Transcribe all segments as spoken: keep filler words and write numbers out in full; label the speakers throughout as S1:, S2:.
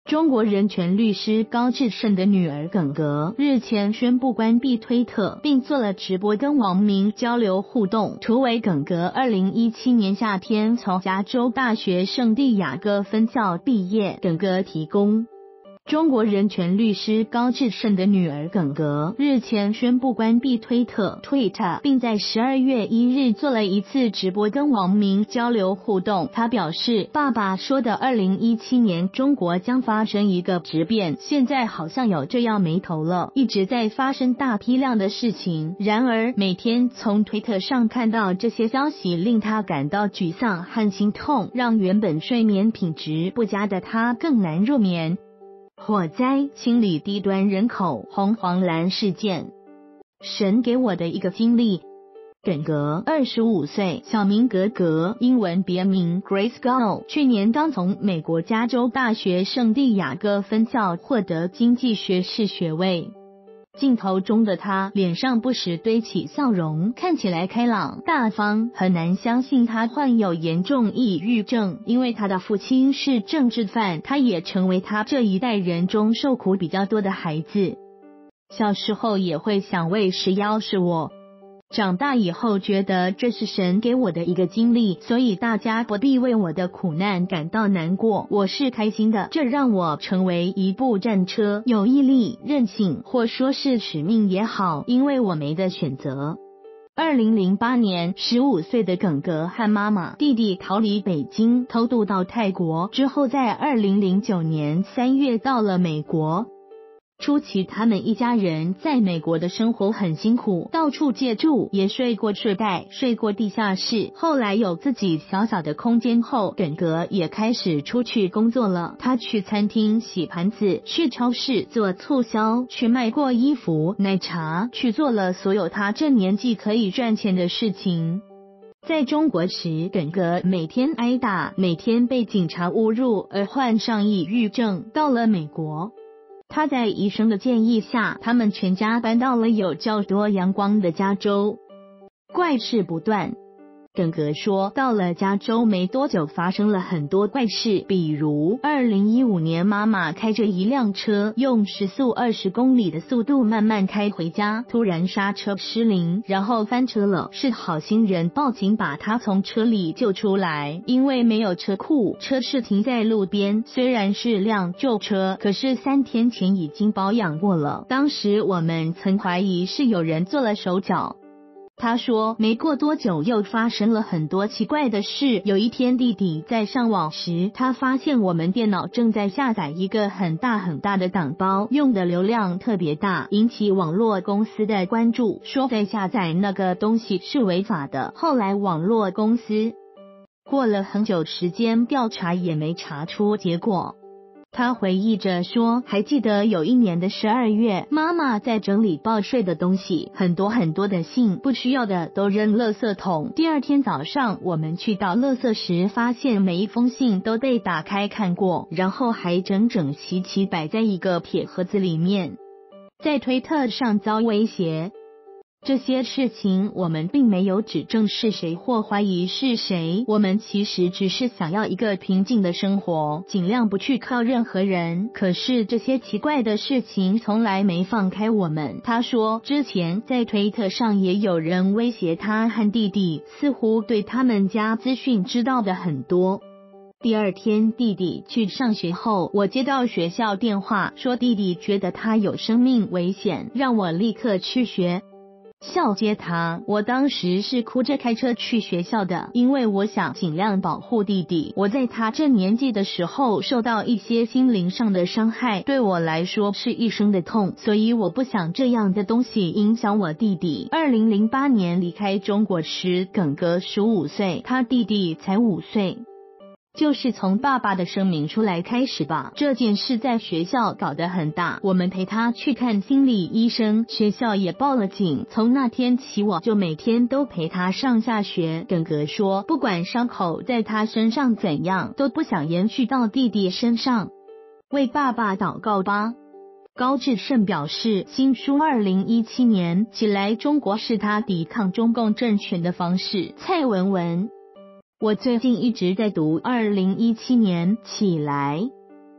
S1: 中国人权律师高志胜的女儿耿格日前宣布关闭推特，并做了直播跟网民交流互动。图为耿格二零一七年夏天从加州大学圣地亚哥分校毕业，耿格提供。中国人权律师高志胜的女儿耿格日前宣布关闭推特 Twitter， 并在十二月一日做了一次直播跟网民交流互动。她表示，爸爸说的二零一七年中国将发生一个质变，现在好像有这样眉头了，一直在发生大批量的事情。然而每天从推特上看到这些消息令他感到沮丧和心痛，让原本睡眠品质不佳的他更难入眠。火灾清理低端人口，红黄蓝事件，神给我的一个经历。耿格二十五岁，小名格格，英文别名 Grace Gall， 去年刚从美国加州大学圣地亚哥分校获得经济学士学位。镜头中的他脸上不时堆起笑容，看起来开朗大方，很难相信他患有严重抑郁症。因为他的父亲是政治犯，他也成为他这一代人中受苦比较多的孩子。小时候也会想，为谁要是我？长大以后觉得这是神给我的一个经历，所以大家不必为我的苦难感到难过，我是开心的，这让我成为一部战车，有毅力、韧性，或说是使命也好，因为我没得选择。二零零八年，十五岁的耿格和妈妈、弟弟逃离北京，偷渡到泰国，之后在二零零九年三月到了美国。初期他们一家人在美国的生活很辛苦，到处借住，也睡过睡袋，睡过地下室。后来有自己小小的空间后，耿格也开始出去工作了。他去餐厅洗盘子，去超市做促销，去卖过衣服、奶茶，去做了所有他这年纪可以赚钱的事情。在中国时，耿格每天挨打，每天被警察侮辱而患上抑郁症。到了美国，他在医生的建议下，他们全家搬到了有较多阳光的加州。怪事不断。耿格说，到了加州没多久发生了很多怪事，比如二零一五年妈妈开着一辆车用时速二十公里的速度慢慢开回家，突然刹车失灵，然后翻车了，是好心人报警把她从车里救出来。因为没有车库，车是停在路边，虽然是辆旧车，可是三天前已经保养过了，当时我们曾怀疑是有人做了手脚。他说，没过多久又发生了很多奇怪的事。有一天弟弟在上网时，他发现我们电脑正在下载一个很大很大的档包，用的流量特别大，引起网络公司的关注，说在下载那个东西是违法的。后来网络公司过了很久时间调查也没查出结果。他回忆着说，还记得有一年的十二月，妈妈在整理报税的东西，很多很多的信，不需要的都扔垃圾桶。第二天早上我们去倒垃圾时，发现每一封信都被打开看过，然后还整整齐齐摆在一个铁盒子里面。在推特上遭威胁。这些事情我们并没有指证是谁或怀疑是谁，我们其实只是想要一个平静的生活，尽量不去靠任何人。可是这些奇怪的事情从来没放开我们。他说，之前在推特上也有人威胁他和弟弟，似乎对他们家资讯知道的很多。第二天弟弟去上学后，我接到学校电话，说弟弟觉得他有生命危险，让我立刻去学校接他。我当时是哭着开车去学校的，因为我想尽量保护弟弟。我在他这年纪的时候受到一些心灵上的伤害，对我来说是一生的痛，所以我不想这样的东西影响我弟弟。二零零八年离开中国时，耿格十五岁，他弟弟才五岁。就是从爸爸的声明出来开始吧。这件事在学校搞得很大，我们陪他去看心理医生，学校也报了警。从那天起，我就每天都陪他上下学。耿格说，不管伤口在他身上怎样，都不想延续到弟弟身上。为爸爸祷告吧。高志胜表示，新书二零一七年起来中国是他抵抗中共政权的方式。蔡文文，我最近一直在读二零一七年起来。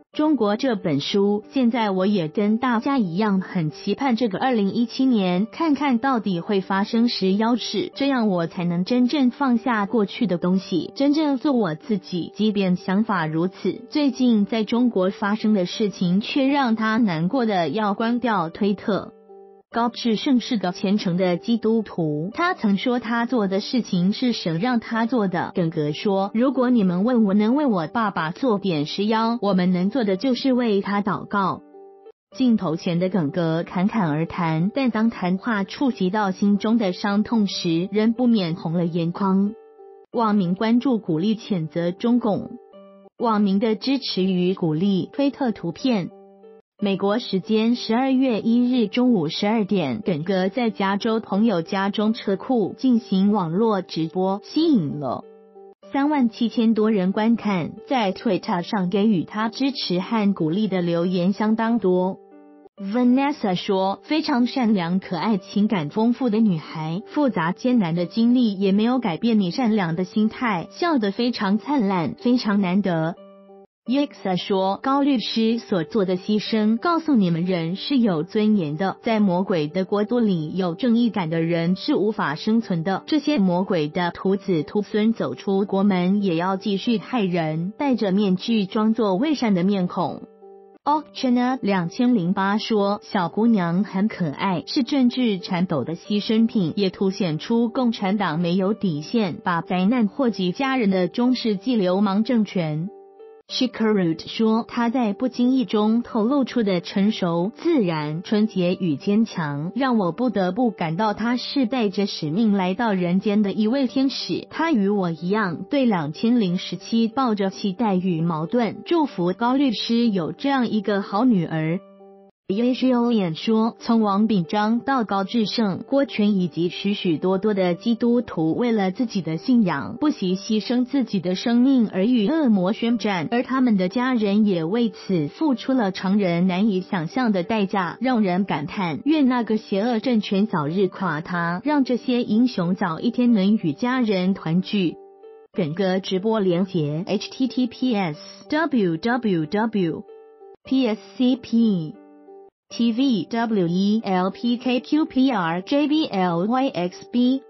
S1: 中国这本书，现在我也跟大家一样很期盼这个二零一七年，看看到底会发生什么事，这样我才能真正放下过去的东西，真正做我自己。即便想法如此，最近在中国发生的事情却让他难过的要关掉推特。高智胜是个虔诚的基督徒，他曾说他做的事情是神让他做的。耿格说，如果你们问我能为我爸爸做点什么，我们能做的就是为他祷告。镜头前的耿格侃侃而谈，但当谈话触及到心中的伤痛时，仍不免红了眼眶。网民关注鼓励谴责中共，网民的支持与鼓励。推特图片。美国时间十二月一日中午十二点，耿格在加州朋友家中车库进行网络直播，吸引了三万七千多人观看，在 Twitter 上给予他支持和鼓励的留言相当多。Vanessa 说，非常善良可爱情感丰富的女孩，复杂艰难的经历也没有改变你善良的心态，笑得非常灿烂，非常难得。Yexa 说，高律师所做的牺牲告诉你们，人是有尊严的，在魔鬼的国度里，有正义感的人是无法生存的。这些魔鬼的徒子徒孙走出国门也要继续害人，戴着面具装作伪善的面孔。Ochana 两千零八说，小姑娘很可爱，是政治颤抖的牺牲品，也凸显出共产党没有底线，把灾难祸及家人的中世纪流氓政权。Shikarut 说，他在不经意中透露出的成熟、自然、纯洁与坚强，让我不得不感到他是带着使命来到人间的一位天使。他与我一样，对两千零十七抱着期待与矛盾，祝福高律师有这样一个好女儿。Yeshilian 说，从王炳章到高智胜、郭全以及许许多多的基督徒为了自己的信仰不惜牺牲自己的生命而与恶魔宣战，而他们的家人也为此付出了常人难以想象的代价，让人感叹愿那个邪恶政权早日垮塌，让这些英雄早一天能与家人团聚。耿格直播连结 H T T P S W W W P S C P T V W E L P K Q P R J B L Y X B